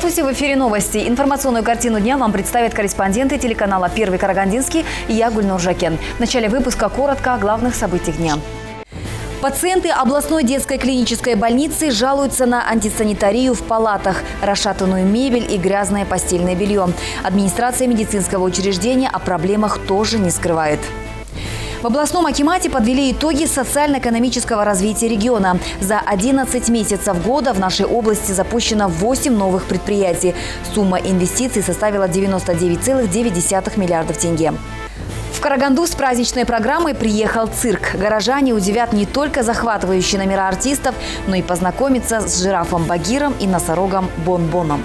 Здравствуйте, в эфире новости. Информационную картину дня вам представят корреспонденты телеканала «Первый Карагандинский» и я, Гульнур Жакен. В начале выпуска коротко о главных событиях дня. Пациенты областной детской клинической больницы жалуются на антисанитарию в палатах, расшатанную мебель и грязное постельное белье. Администрация медицинского учреждения о проблемах тоже не скрывает. В областном акимате подвели итоги социально-экономического развития региона. За 11 месяцев года в нашей области запущено 8 новых предприятий. Сумма инвестиций составила 99,9 миллиардов тенге. В Караганду с праздничной программой приехал цирк. Горожане удивят не только захватывающие номера артистов, но и познакомиться с жирафом Багиром и носорогом Бон-Боном.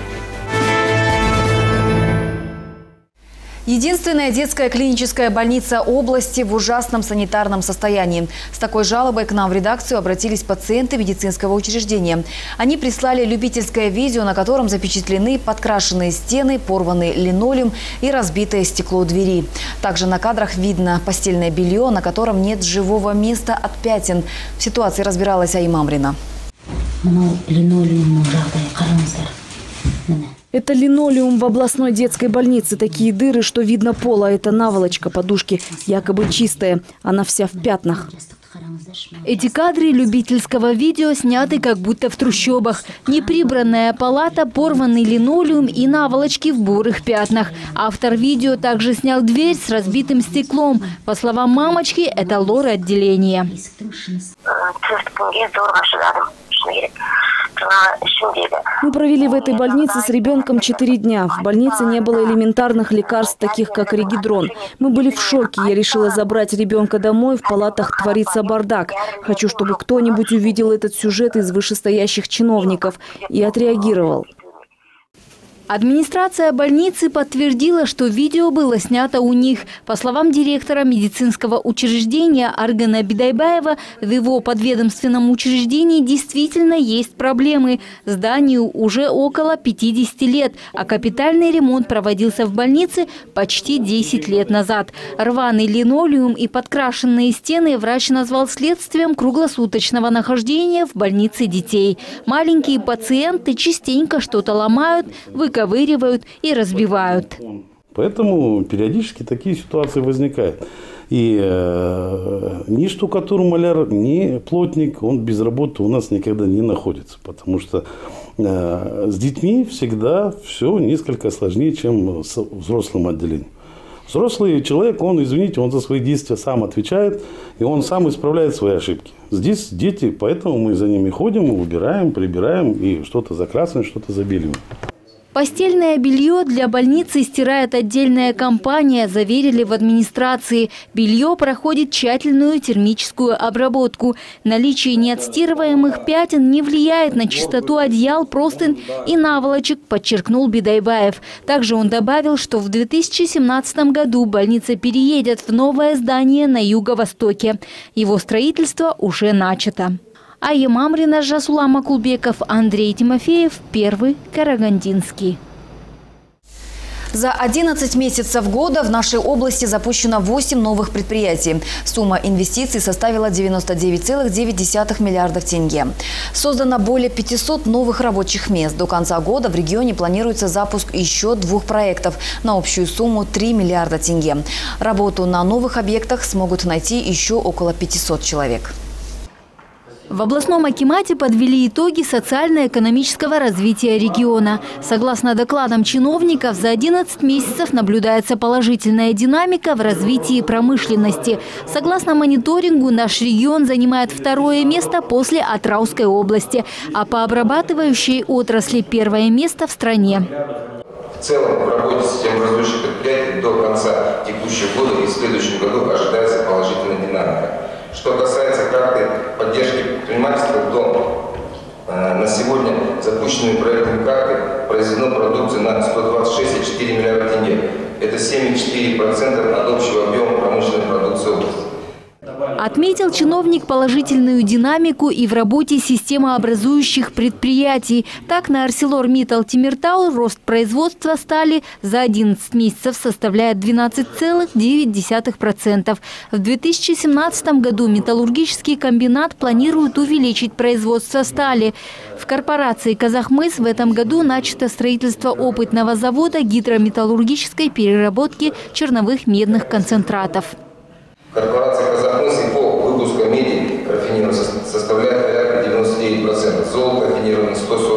Единственная детская клиническая больница области в ужасном санитарном состоянии. С такой жалобой к нам в редакцию обратились пациенты медицинского учреждения. Они прислали любительское видео, на котором запечатлены подкрашенные стены, порванный линолеум и разбитое стекло двери. Также на кадрах видно постельное белье, на котором нет живого места от пятен. В ситуации разбиралась Айма Амрина. Это линолеум в областной детской больнице. Такие дыры, что видно пола. Это наволочка подушки, якобы чистая. Она вся в пятнах. Эти кадры любительского видео сняты как будто в трущобах. Неприбранная палата, порванный линолеум и наволочки в бурых пятнах. Автор видео также снял дверь с разбитым стеклом. По словам мамочки, это лор-отделение. Мы провели в этой больнице с ребенком 4 дня. В больнице не было элементарных лекарств, таких как регидрон. Мы были в шоке. Я решила забрать ребенка домой. В палатах творится бардак. Хочу, чтобы кто-нибудь увидел этот сюжет из вышестоящих чиновников и отреагировал. Администрация больницы подтвердила, что видео было снято у них. По словам директора медицинского учреждения Аргана Бидайбаева, в его подведомственном учреждении действительно есть проблемы. Зданию уже около 50 лет, а капитальный ремонт проводился в больнице почти 10 лет назад. Рваный линолеум и подкрашенные стены врач назвал следствием круглосуточного нахождения в больнице детей. Маленькие пациенты частенько что-то ломают, выковыривают и разбивают. Поэтому периодически такие ситуации возникают. И ни штукатур, маляр, ни плотник, он без работы у нас никогда не находится. Потому что с детьми всегда все несколько сложнее, чем с взрослым отделением. Взрослый человек, он, извините, он за свои действия сам отвечает, и он сам исправляет свои ошибки. Здесь дети, поэтому мы за ними ходим, убираем, прибираем, и что-то закрасим, что-то забеливаем. Постельное белье для больницы стирает отдельная компания, заверили в администрации. Белье проходит тщательную термическую обработку. Наличие неотстирываемых пятен не влияет на чистоту одеял, простынь и наволочек, подчеркнул Бидайбаев. Также он добавил, что в 2017 году больница переедет в новое здание на юго-востоке. Его строительство уже начато. Айма Амрина, Жасулан Макулбеков, Андрей Тимофеев, Первый Карагандинский. За 11 месяцев года в нашей области запущено 8 новых предприятий. Сумма инвестиций составила 99,9 миллиардов тенге. Создано более 500 новых рабочих мест. До конца года в регионе планируется запуск еще 2 проектов на общую сумму 3 миллиарда тенге. Работу на новых объектах смогут найти еще около 500 человек. В областном акимате подвели итоги социально-экономического развития региона. Согласно докладам чиновников, за 11 месяцев наблюдается положительная динамика в развитии промышленности. Согласно мониторингу, наш регион занимает 2-е место после Атрауской области, а по обрабатывающей отрасли 1-е место в стране. В целом, в работе системообразующих предприятий до конца текущего года и в следующем году ожидается положительная динамика. Что касается карты поддержки предпринимательства, то на сегодня запущенными проектами карты произведено продукции на 126,4 миллиарда тенге. Это 7,4% от общего объема промышленной продукции области. Отметил чиновник положительную динамику и в работе системообразующих предприятий. Так, на ArcelorMittal Тимиртау рост производства стали за 11 месяцев составляет 12,9%. В 2017 году металлургический комбинат планирует увеличить производство стали. В корпорации «Казахмыс» в этом году начато строительство опытного завода гидрометаллургической переработки черновых медных концентратов. Корпорация «Казахмыс» и по выпуску меди рафинированной составляет порядка 99%, золото рафинированное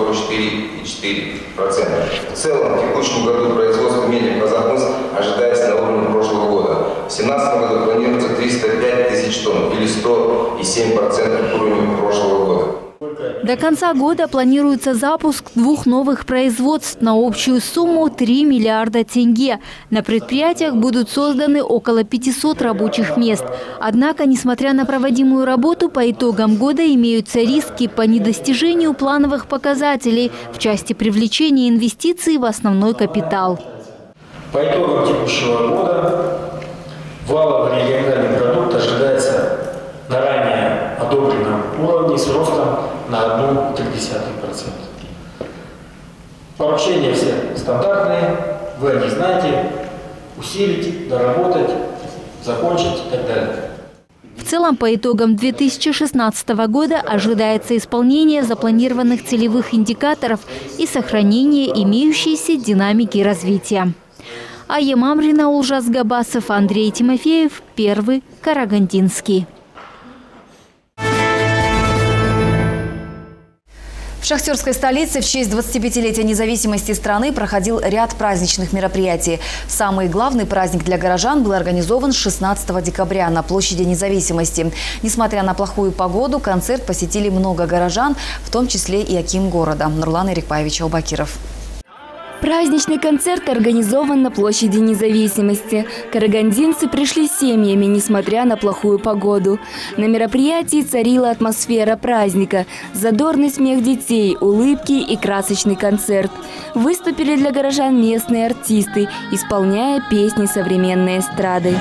144,4%. В целом, в текущем году производство меди в «Казахмыс» ожидается на уровне прошлого года. В 2017 году планируется 305 тысяч тонн или 107% уровня прошлого года. До конца года планируется запуск 2 новых производств на общую сумму 3 миллиарда тенге. На предприятиях будут созданы около 500 рабочих мест. Однако, несмотря на проводимую работу, по итогам года имеются риски по недостижению плановых показателей в части привлечения инвестиций в основной капитал. По итогам текущего года валовый региональный продукт ожидается на ранее одобренном уровне с ростом на 0,1%. Поручения все стандартные, вы о них знаете, усилить, доработать, закончить и так далее. В целом, по итогам 2016 года ожидается исполнение запланированных целевых индикаторов и сохранение имеющейся динамики развития. Ая Мамрина, Улжас Габасов, Андрей Тимофеев, Первый Карагандинский. В шахтерской столице в честь 25-летия независимости страны проходил ряд праздничных мероприятий. Самый главный праздник для горожан был организован 16 декабря на площади Независимости. Несмотря на плохую погоду, концерт посетили много горожан, в том числе и аким города Нурлан Эрикпаевич Аубакиров. Праздничный концерт организован на площади Независимости. Карагандинцы пришли семьями, несмотря на плохую погоду. На мероприятии царила атмосфера праздника. Задорный смех детей, улыбки и красочный концерт. Выступили для горожан местные артисты, исполняя песни современной эстрады.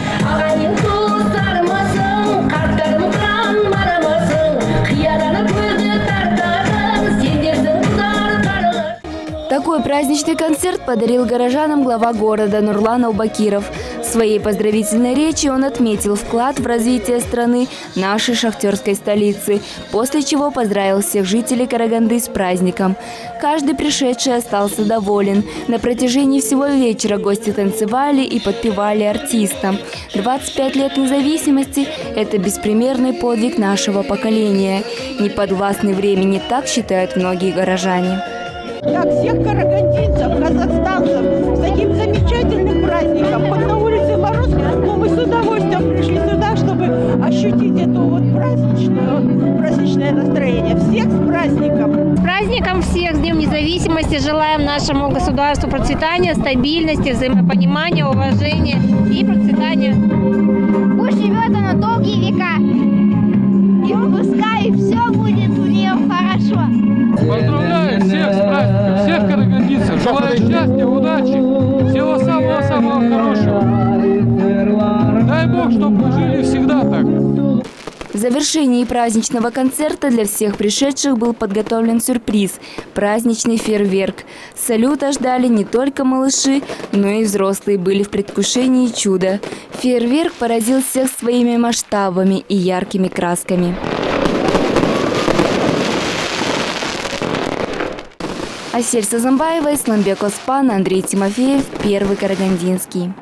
Такой праздничный концерт подарил горожанам глава города Нурлан Аубакиров. В своей поздравительной речи он отметил вклад в развитие страны нашей шахтерской столицы, после чего поздравил всех жителей Караганды с праздником. Каждый пришедший остался доволен. На протяжении всего вечера гости танцевали и подпевали артистам. 25 лет независимости – это беспримерный подвиг нашего поколения. Неподвластный времени, так считают многие горожане. Как всех карагандинцев, казахстанцев, с таким замечательным праздником. Хоть на улице мороз, но мы с удовольствием пришли сюда, чтобы ощутить это вот праздничное настроение. Всех с праздником! С праздником всех, с Днем независимости! Желаем нашему государству процветания, стабильности, взаимопонимания, уважения и процветания. Пусть живет она долгие века. И пускай все будет у нее хорошо. Поздравляю всех с праздником, всех карагандинцев. Желаю счастья, удачи, всего самого-самого хорошего. Дай Бог, чтобы мы жили всегда так. В завершении праздничного концерта для всех пришедших был подготовлен сюрприз – праздничный фейерверк. Салюта ждали не только малыши, но и взрослые были в предвкушении чуда. Фейерверк поразил всех своими масштабами и яркими красками. Асель Сазамбаева, Исламбек Оспан, Андрей Тимофеев, Первый Карагандинский.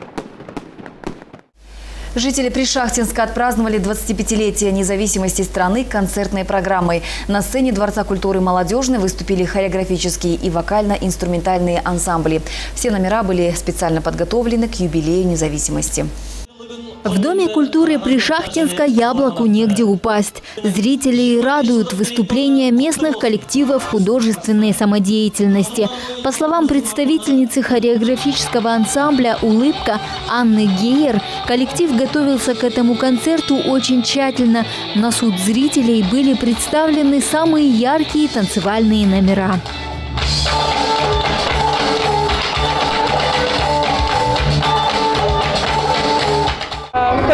Жители Пришахтинска отпраздновали 25-летие независимости страны концертной программой. На сцене Дворца культуры «Молодежный» выступили хореографические и вокально-инструментальные ансамбли. Все номера были специально подготовлены к юбилею независимости. В Доме культуры Пришахтинска яблоку негде упасть. Зрителей радуют выступления местных коллективов художественной самодеятельности. По словам представительницы хореографического ансамбля «Улыбка» Анны Гейер, коллектив готовился к этому концерту очень тщательно. На суд зрителей были представлены самые яркие танцевальные номера.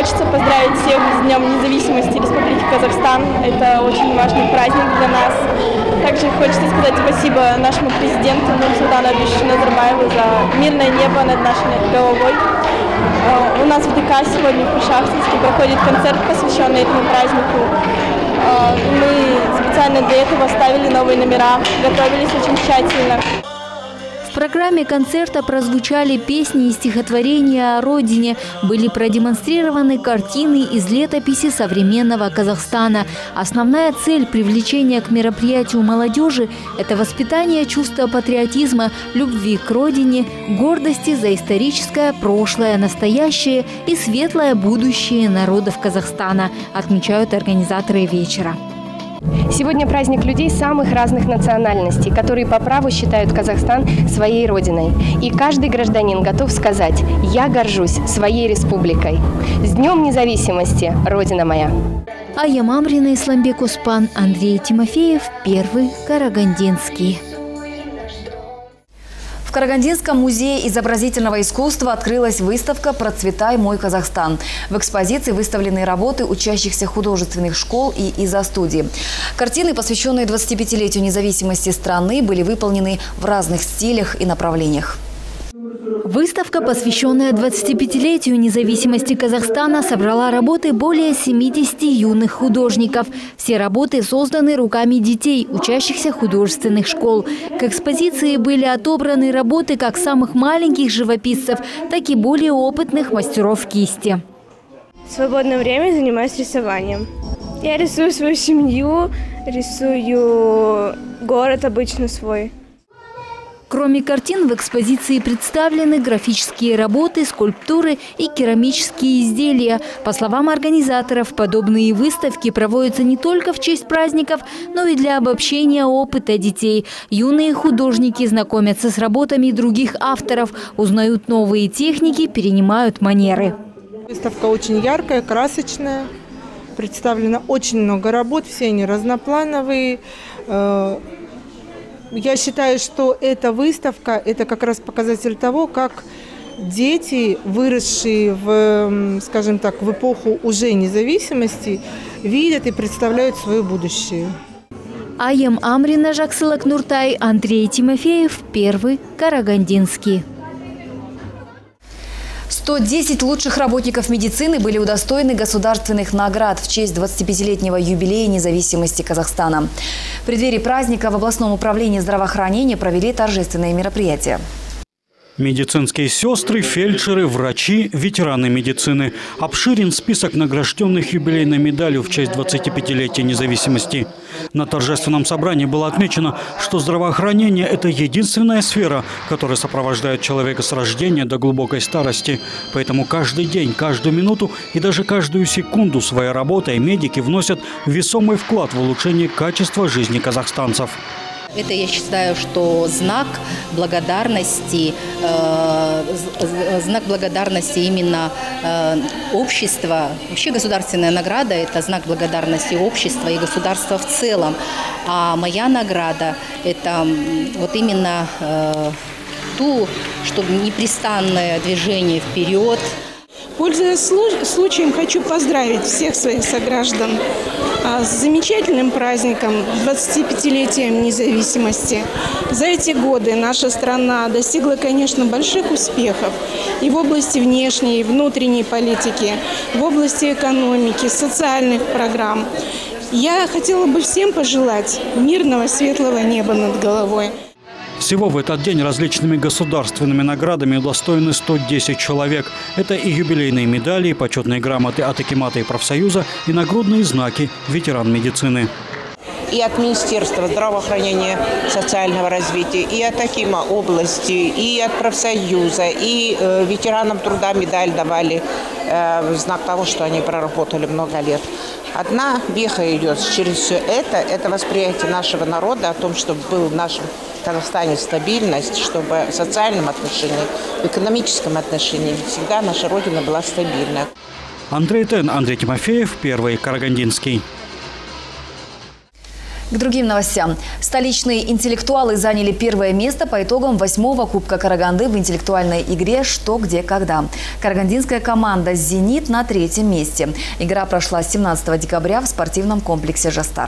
Хочется поздравить всех с Днем независимости Республики Казахстан. Это очень важный праздник для нас. Также хочется сказать спасибо нашему президенту Нурсултану Абишевичу Назарбаеву за мирное небо над нашей головой. У нас в ДК сегодня в Шахтинске проходит концерт, посвященный этому празднику. Мы специально для этого ставили новые номера, готовились очень тщательно. В программе концерта прозвучали песни и стихотворения о родине, были продемонстрированы картины из летописи современного Казахстана. Основная цель привлечения к мероприятию молодежи – это воспитание чувства патриотизма, любви к родине, гордости за историческое прошлое, настоящее и светлое будущее народов Казахстана, отмечают организаторы вечера. Сегодня праздник людей самых разных национальностей, которые по праву считают Казахстан своей родиной. И каждый гражданин готов сказать: «Я горжусь своей республикой». С Днем независимости, Родина моя! Ая Мамрина, Исламбек Успан, Андрей Тимофеев, Первый Карагандинский. В Карагандинском музее изобразительного искусства открылась выставка «Процветай, мой Казахстан». В экспозиции выставлены работы учащихся художественных школ и изо-студий. Картины, посвященные 25-летию независимости страны, были выполнены в разных стилях и направлениях. Выставка, посвященная 25-летию независимости Казахстана, собрала работы более 70 юных художников. Все работы созданы руками детей, учащихся художественных школ. К экспозиции были отобраны работы как самых маленьких живописцев, так и более опытных мастеров кисти. В свободное время занимаюсь рисованием. Я рисую свою семью, рисую город обычно свой. Кроме картин, в экспозиции представлены графические работы, скульптуры и керамические изделия. По словам организаторов, подобные выставки проводятся не только в честь праздников, но и для обобщения опыта детей. Юные художники знакомятся с работами других авторов, узнают новые техники, перенимают манеры. Выставка очень яркая, красочная. Представлено очень много работ, все они разноплановые. Я считаю, что эта выставка – это как раз показатель того, как дети, выросшие в, скажем так, в эпоху уже независимости, видят и представляют свое будущее. Ая Мамрина, Жаксылык Нуртай, Андрей Тимофеев, Первый Карагандинский. 110 лучших работников медицины были удостоены государственных наград в честь 25-летнего юбилея независимости Казахстана. В преддверии праздника в областном управлении здравоохранения провели торжественное мероприятие. Медицинские сестры, фельдшеры, врачи, ветераны медицины. Обширен список награжденных юбилейной медалью в честь 25-летия независимости. На торжественном собрании было отмечено, что здравоохранение – это единственная сфера, которая сопровождает человека с рождения до глубокой старости. Поэтому каждый день, каждую минуту и даже каждую секунду своей работой медики вносят весомый вклад в улучшение качества жизни казахстанцев. Это, я считаю, что знак благодарности именно общества. Вообще государственная награда – это знак благодарности общества и государства в целом. А моя награда – это вот именно чтобы непрестанное движение вперед. Пользуясь случаем, хочу поздравить всех своих сограждан с замечательным праздником, 25-летием независимости. За эти годы наша страна достигла, конечно, больших успехов и в области внешней, и внутренней политики, в области экономики, социальных программ. Я хотела бы всем пожелать мирного, светлого неба над головой. Всего в этот день различными государственными наградами удостоены 110 человек. Это и юбилейные медали, и почетные грамоты от Акимата и профсоюза, и нагрудные знаки «Ветеран медицины». И от Министерства здравоохранения и социального развития, и от Акима области, и от профсоюза, и ветеранам труда медаль давали в знак того, что они проработали много лет. Одна веха идет через все это восприятие нашего народа о том, чтобы был в нашем Казахстане стабильность, чтобы в социальном отношении, в экономическом отношении всегда наша Родина была стабильна. Андрей Тен, Андрей Тимофеев, Первый Карагандинский. К другим новостям. Столичные интеллектуалы заняли первое место по итогам 8-го Кубка Караганды в интеллектуальной игре «Что, где, когда». Карагандинская команда «Зенит» на 3-м месте. Игра прошла 17 декабря в спортивном комплексе «Жастар».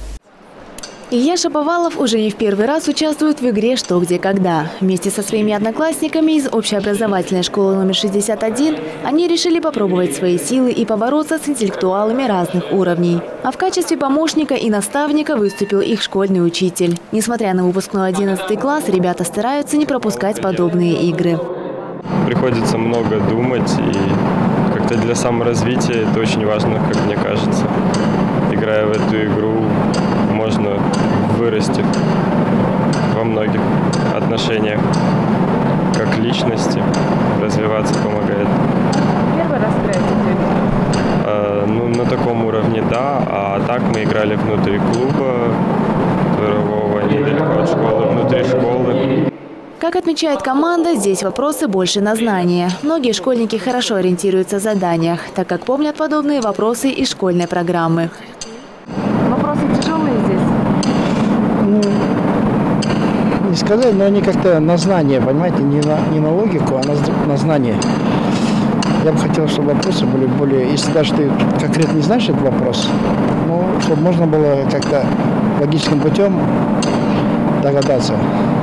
Илья Шаповалов уже не в первый раз участвует в игре «Что, где, когда». Вместе со своими одноклассниками из общеобразовательной школы номер 61 они решили попробовать свои силы и побороться с интеллектуалами разных уровней. А в качестве помощника и наставника выступил их школьный учитель. Несмотря на выпускной 11 класс, ребята стараются не пропускать подобные игры. Приходится много думать, и как-то для саморазвития это очень важно, как мне кажется. Играя в эту игру, можно вырасти во многих отношениях, как личности, развиваться помогает. Первый раз играете? Ну, на таком уровне, да, а так мы играли внутри клуба, дворового, недалеко от школы, внутри школы. Как отмечает команда, здесь вопросы больше на знания. Многие школьники хорошо ориентируются в заданиях, так как помнят подобные вопросы из школьной программы. Вопросы тяжелые здесь? Ну, не сказать, но они как-то на знание, понимаете, не на логику, а на знание. Я бы хотел, чтобы вопросы были более, если даже ты конкретно не знаешь этот вопрос, ну, чтобы можно было как-то логическим путем догадаться.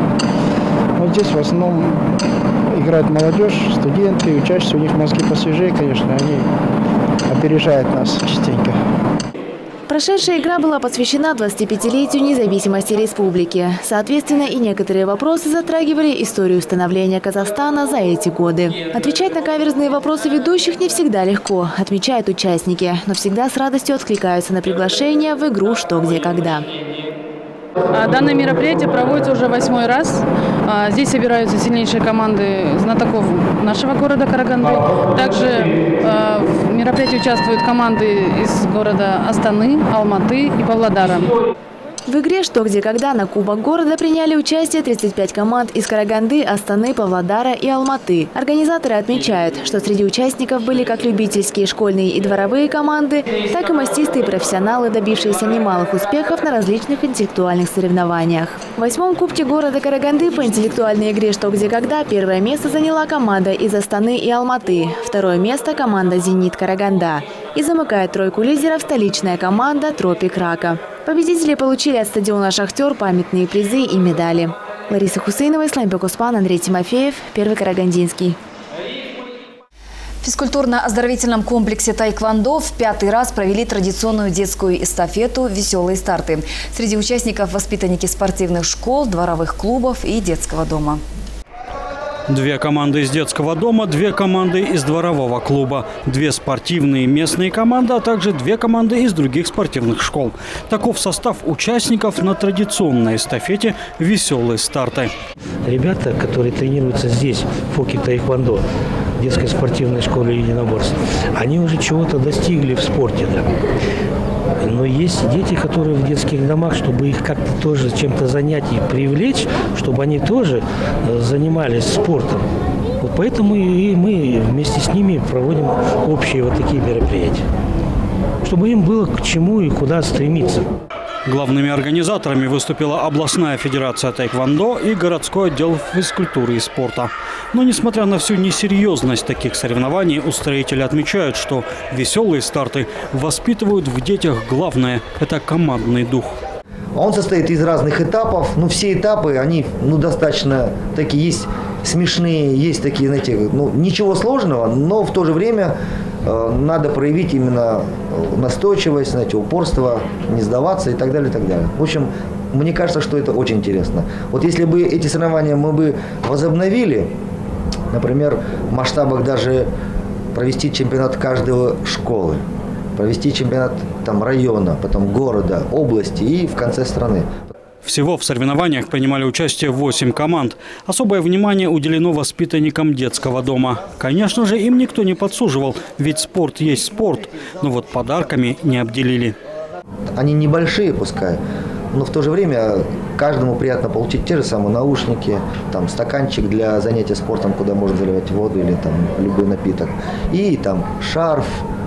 Но здесь в основном играет молодежь, студенты, учащиеся, у них мозги посвежее, конечно, они опережают нас частенько. Прошедшая игра была посвящена 25-летию независимости республики. Соответственно, и некоторые вопросы затрагивали историю становления Казахстана за эти годы. Отвечать на каверзные вопросы ведущих не всегда легко, отмечают участники, но всегда с радостью откликаются на приглашение в игру «Что, где, когда». Данное мероприятие проводится уже 8-й раз. Здесь собираются сильнейшие команды знатоков нашего города Караганды. Также в мероприятии участвуют команды из города Астаны, Алматы и Павлодара. В игре «Что, где, когда» на Кубок города приняли участие 35 команд из Караганды, Астаны, Павлодара и Алматы. Организаторы отмечают, что среди участников были как любительские, школьные и дворовые команды, так и мастисты и профессионалы, добившиеся немалых успехов на различных интеллектуальных соревнованиях. В 8-м Кубке города Караганды по интеллектуальной игре «Что, где, когда» первое место заняла команда из Астаны и Алматы, второе место – команда «Зенит» Караганда. И замыкает тройку лидеров столичная команда «Тропик Рака». Победители получили от стадиона «Шахтер» памятные призы и медали. Лариса Хусейнова, Исламбек Успан, Андрей Тимофеев, Первый Карагандинский. В физкультурно-оздоровительном комплексе «Таэквондо» в 5-й раз провели традиционную детскую эстафету «Веселые старты». Среди участников воспитанники спортивных школ, дворовых клубов и детского дома. 2 команды из детского дома, 2 команды из дворового клуба, 2 спортивные местные команды, а также 2 команды из других спортивных школ. Таков состав участников на традиционной эстафете «Веселые старты». Ребята, которые тренируются здесь, в ФОКе Таэквондо, детской спортивной школе единоборств, они уже чего-то достигли в спорте. Да? Но есть дети, которые в детских домах, чтобы их как-то тоже чем-то занять и привлечь, чтобы они тоже занимались спортом. Вот поэтому и мы вместе с ними проводим общие вот такие мероприятия, чтобы им было к чему и куда стремиться. Главными организаторами выступила областная федерация таэквондо и городской отдел физкультуры и спорта. Но несмотря на всю несерьезность таких соревнований, устроители отмечают, что веселые старты воспитывают в детях главное – это командный дух. Он состоит из разных этапов, но все этапы, они достаточно такие, есть смешные, есть такие, знаете, ничего сложного, но в то же время надо проявить именно настойчивость, знаете, упорство, не сдаваться и так далее, и так далее. В общем, мне кажется, что это очень интересно. Вот если бы эти соревнования мы бы возобновили, например, в масштабах даже провести чемпионат каждой школы, провести чемпионат района, потом города, области и в конце страны. Всего в соревнованиях принимали участие 8 команд. Особое внимание уделено воспитанникам детского дома. Конечно же, им никто не подсуживал, ведь спорт есть спорт. Но вот подарками не обделили. Они небольшие, пускай, но в то же время каждому приятно получить те же самые наушники, стаканчик для занятия спортом, куда можно заливать воду или любой напиток. И шарф,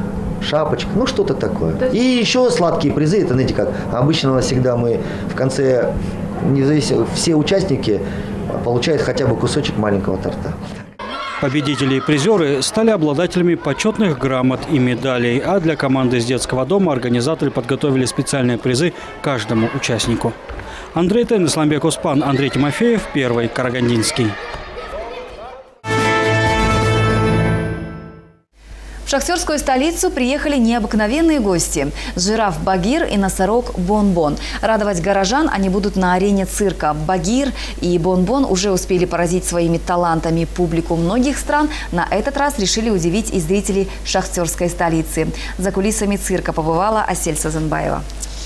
шапочка, ну что-то такое. И еще сладкие призы, это, знаете, как обычно всегда мы в конце, независимо, все участники получают хотя бы кусочек маленького торта. Победители и призеры стали обладателями почетных грамот и медалей, а для команды из детского дома организаторы подготовили специальные призы каждому участнику. Андрей Тен, Исламбек Оспан, Андрей Тимофеев, Первый Карагандинский. В шахтерскую столицу приехали необыкновенные гости – жираф Багир и носорог Бон-Бон. Радовать горожан они будут на арене цирка. Багир и Бон-Бон уже успели поразить своими талантами публику многих стран. На этот раз решили удивить и зрителей шахтерской столицы. За кулисами цирка побывала Асель Сазанбаева.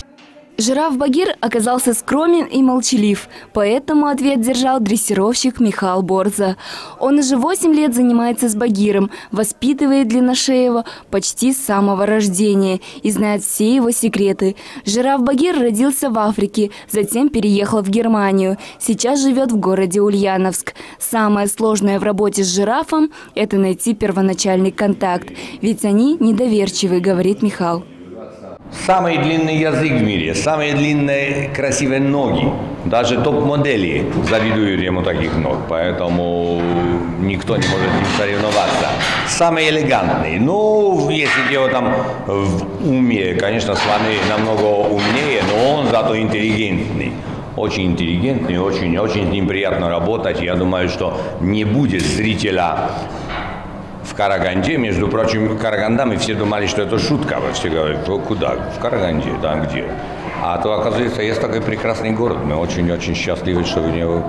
Жираф Багир оказался скромен и молчалив, поэтому ответ держал дрессировщик Михаил Борза. Он уже 8 лет занимается с Багиром, воспитывает длинношеего почти с самого рождения и знает все его секреты. Жираф Багир родился в Африке, затем переехал в Германию. Сейчас живет в городе Ульяновск. Самое сложное в работе с жирафом – это найти первоначальный контакт, ведь они недоверчивы, говорит Михаил. Самый длинный язык в мире, самые длинные красивые ноги. Даже топ-модели завидуют ему таких ног, поэтому никто не может с ним соревноваться. Самый элегантный. Ну, если дело там в уме, конечно, с вами намного умнее, но он зато интеллигентный. Очень интеллигентный, очень с ним приятно работать. Я думаю, что не будет зрителя в Караганде. Между прочим, Караганда, мы все думали, что это шутка. Все говорят, куда? В Караганде, да, где? А то, оказывается, есть такой прекрасный город. Мы очень счастливы, что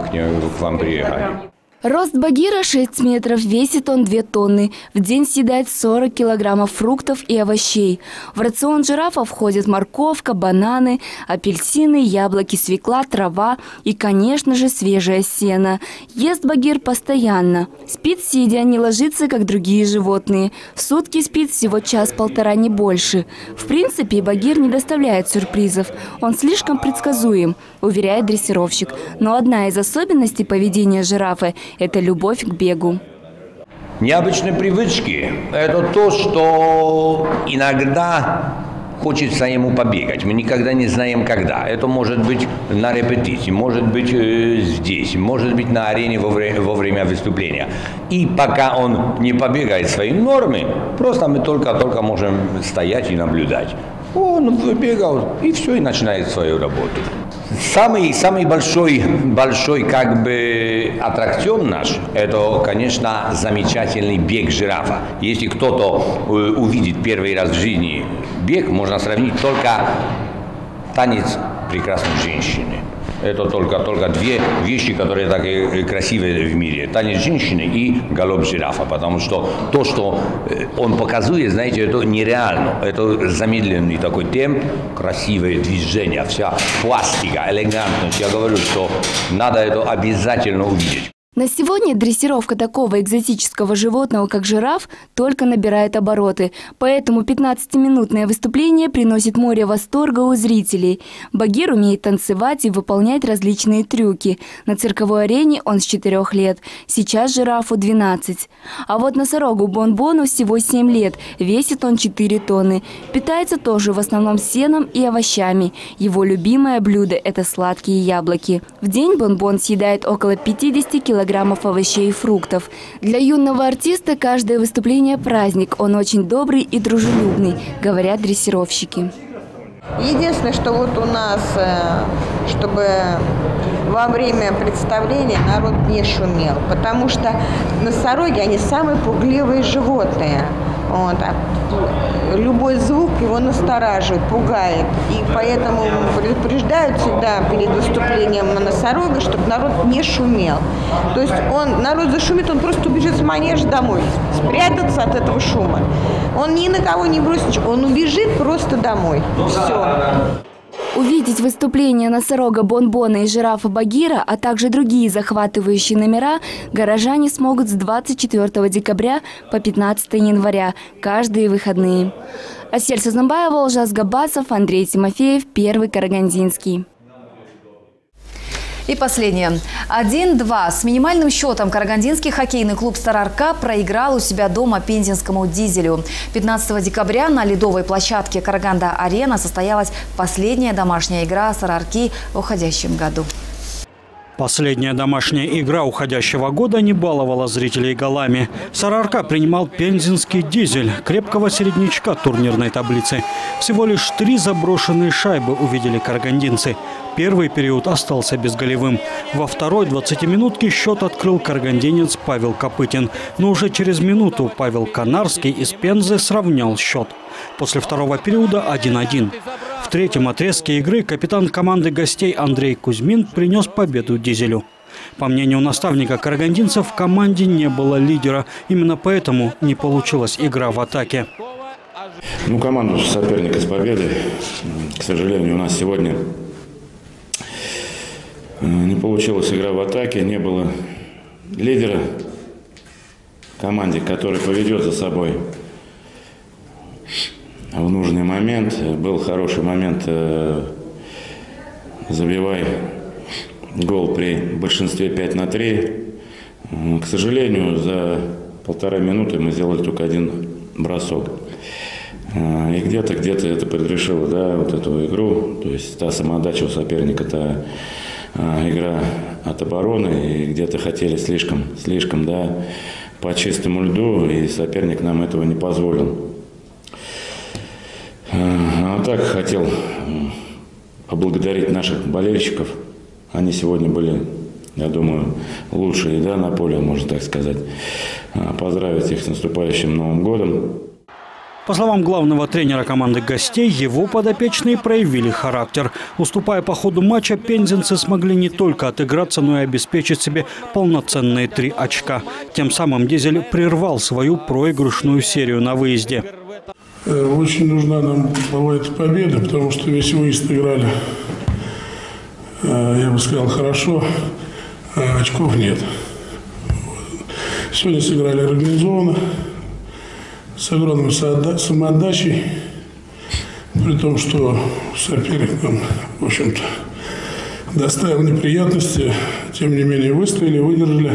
к вам приехали. Рост Багира 6 метров, весит он 2 тонны. В день съедает 40 килограммов фруктов и овощей. В рацион жирафа входят морковка, бананы, апельсины, яблоки, свекла, трава и, конечно же, свежее сено. Ест Багир постоянно. Спит сидя, не ложится, как другие животные. В сутки спит всего час-полтора, не больше. В принципе, Багир не доставляет сюрпризов. Он слишком предсказуем, уверяет дрессировщик. Но одна из особенностей поведения жирафа – это любовь к бегу. Необычные привычки – это то, что иногда хочется ему побегать. Мы никогда не знаем, когда. Это может быть на репетиции, может быть здесь, может быть на арене во время выступления. И пока он не побегает свои нормы, просто мы только можем стоять и наблюдать. Он выбегал, и все, и начинает свою работу. Самый большой как бы аттракцион наш – это, конечно, замечательный бег жирафа. Если кто-то увидит первый раз в жизни бег, можно сравнить только танец прекрасной женщины. Это только две вещи, которые так красивые в мире. Танец женщины и галоп жирафа. Потому что то, что он показывает, знаете, это нереально. Это замедленный такой темп, красивые движения, вся пластика, элегантность. Я говорю, что надо это обязательно увидеть. На сегодня дрессировка такого экзотического животного, как жираф, только набирает обороты. Поэтому 15-минутное выступление приносит море восторга у зрителей. Багир умеет танцевать и выполнять различные трюки. На цирковой арене он с 4 лет. Сейчас жирафу 12. А вот носорогу Бон-Бону всего 7 лет. Весит он 4 тонны. Питается тоже в основном сеном и овощами. Его любимое блюдо – это сладкие яблоки. В день Бон-Бон съедает около 50 килограммов овощей и фруктов. Для юного артиста каждое выступление – праздник. Он очень добрый и дружелюбный, говорят дрессировщики. Единственное, что вот у нас, чтобы во время представления народ не шумел, потому что носороги, они самые пугливые животные. Вот. Любой звук его настораживает, пугает. И поэтому предупреждают всегда перед выступлением носорога, чтобы народ не шумел. То есть народ зашумит, он просто убежит с манежа домой, спрятаться от этого шума. Он ни на кого не бросит ничего, он убежит просто домой. Все. Увидеть выступление носорога Бон-Бона и жирафа Багира, а также другие захватывающие номера, горожане смогут с 24 декабря по 15 января, каждые выходные. Асель Сазанбаева, Олжас Габасов, Андрей Тимофеев, Первый Карагандинский. И последнее. 1-2. С минимальным счетом карагандинский хоккейный клуб «Сарыарка» проиграл у себя дома пензенскому «Дизелю». 15 декабря на ледовой площадке «Караганда-Арена» состоялась последняя домашняя игра «Сарыарки» в уходящем году. Последняя домашняя игра уходящего года не баловала зрителей голами. «Сарыарка» принимал пензенский «Дизель», крепкого середнячка турнирной таблицы. Всего лишь 3 заброшенные шайбы увидели карагандинцы. Первый период остался безголевым. Во второй 20-минутке счет открыл карагандинец Павел Копытин. Но уже через минуту Павел Канарский из Пензы сравнял счет. После второго периода 1-1. В третьем отрезке игры капитан команды гостей Андрей Кузьмин принес победу «Дизелю». По мнению наставника карагандинцев, в команде не было лидера. Именно поэтому не получилась игра в атаке. Команду соперника с победой. К сожалению, у нас сегодня не получилась игра в атаке. Не было лидера в команде, который поведет за собой в нужный момент. Был хороший момент, забивай гол при большинстве 5-3. К сожалению, за 1,5 минуты мы сделали только 1 бросок. И где-то это предрешило, вот эту игру. То есть та самоотдача у соперника, та игра от обороны. И где-то хотели слишком, по чистому льду. И соперник нам этого не позволил. А так хотел поблагодарить наших болельщиков. Они сегодня были, я думаю, лучшие на поле, можно так сказать. Поздравить их с наступающим Новым годом. По словам главного тренера команды гостей, его подопечные проявили характер. Уступая по ходу матча, пензенцы смогли не только отыграться, но и обеспечить себе полноценные 3 очка. Тем самым «Дизель» прервал свою проигрышную серию на выезде. Очень нужна нам была эта победа, потому что весь выезд играли, я бы сказал, хорошо, а очков нет. Сегодня сыграли организованно, с огромной самоотдачей, при том, что соперник нам, в общем-то, доставил неприятности, тем не менее выстояли, выдержали.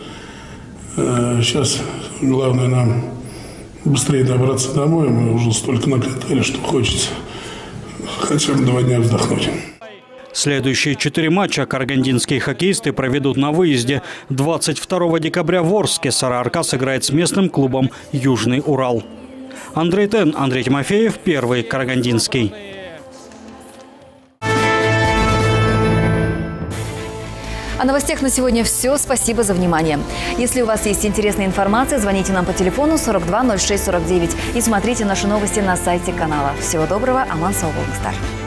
Сейчас главное нам быстрее добраться домой. Мы уже столько накатали, что хочется хотя бы 2 дня вздохнуть. Следующие 4 матча карагандинские хоккеисты проведут на выезде. 22 декабря в Орске «Сарыарка» сыграет с местным клубом «Южный Урал». Андрей Тен, Андрей Тимофеев, Первый Карагандинский. О новостях на сегодня все. Спасибо за внимание. Если у вас есть интересная информация, звоните нам по телефону 42 06 49 и смотрите наши новости на сайте канала. Всего доброго. Аман Сау Болгстар.